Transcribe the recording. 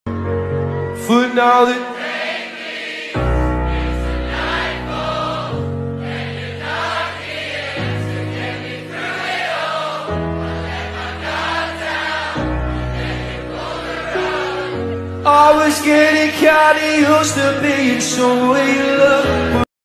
For now that I was getting kinda used to being so in love.